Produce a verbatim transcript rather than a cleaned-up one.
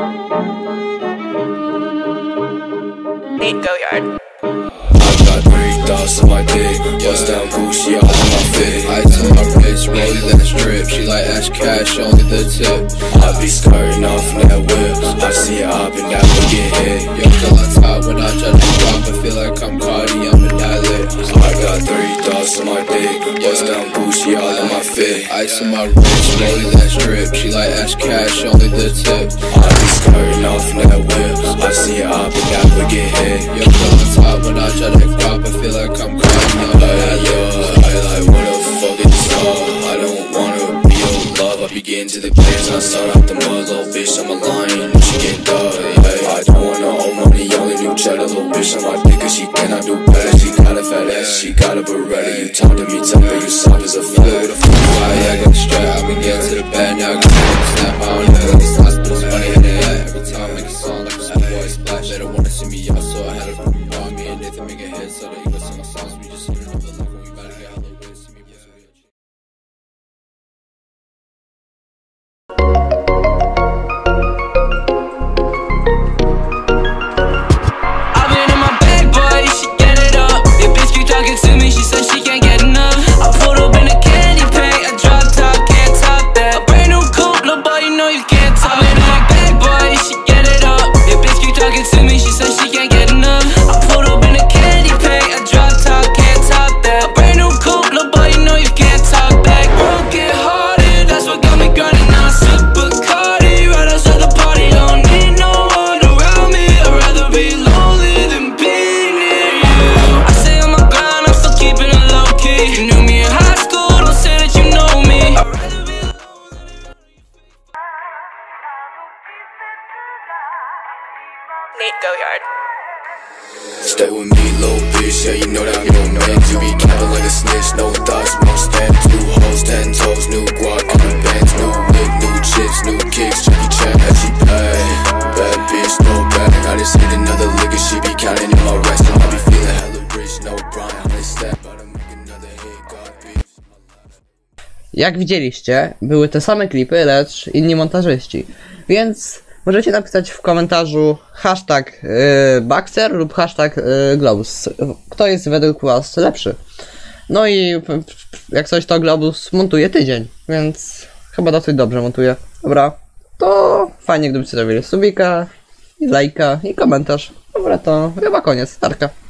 Nate Goyard. I got three thoughts on my dick, bust down Gucci all on my fit. I tell my wrist, rollie that strip. She like ash cash, only the tip. I be skirting off in that whip. I see it up and down, we get hit. Yo, till I top when I try to drop, I feel like I'm Cardi, I'm a lit. I got three thoughts on my dick, bust down Gucci all on my fit. I tell my wrist, rollie that strip. She like ash cash, only the tip. I be skirting off in that whip. I see it up and down, we get hit. Yo, till I top when I try to drop, I feel like I'm Cardi, I'm a lit. I like, what the fuck is this all? I don't wanna be your love. I be getting to the place, I start out the mud, little bitch, I'm a lion, she get dug. I don't wanna owe money, only new cheddar, little bitch on my dick, cause she cannot do better. She got a fat ass, she got a Beretta. You talk to me tough, but you soft as a feather. With a fucking fire, I got the strap, I been getting to the bed, now I got to snap. I don't know, these hospitals, money in the head. Every time I make a song, like a schoolboy splash. They don't wanna see me out, so I had to bring me on. Me and Nathan make a hit, so they go sing my songs. We just hit another level, we about to get hella lit. See me bless me. Nate Goyard. Stay with me, little bitch, yeah, you know that I'm your man. You be capping like a snitch, no thoughts, no stand. Two hoes, ten toes, new guac on the bands. New wig, new chips, new kicks, Jackie Chan, as she pay. Bad bitch, no bag, I just hit another lick and she be counting in my rest. I be feeling hella rich, no Brian, honey step, but I make another hit, God bitch. Jak widzieliście, były te same klipy, lecz inni montażyści, więc możecie napisać w komentarzu hashtag yy, Baxter lub hashtag yy, Globus. Kto jest według was lepszy? No i jak coś, to Globus montuje tydzień, więc chyba dosyć dobrze montuje. Dobra, to fajnie gdybyście zrobili subika, i lajka, i komentarz. Dobra, to chyba koniec. Tarka.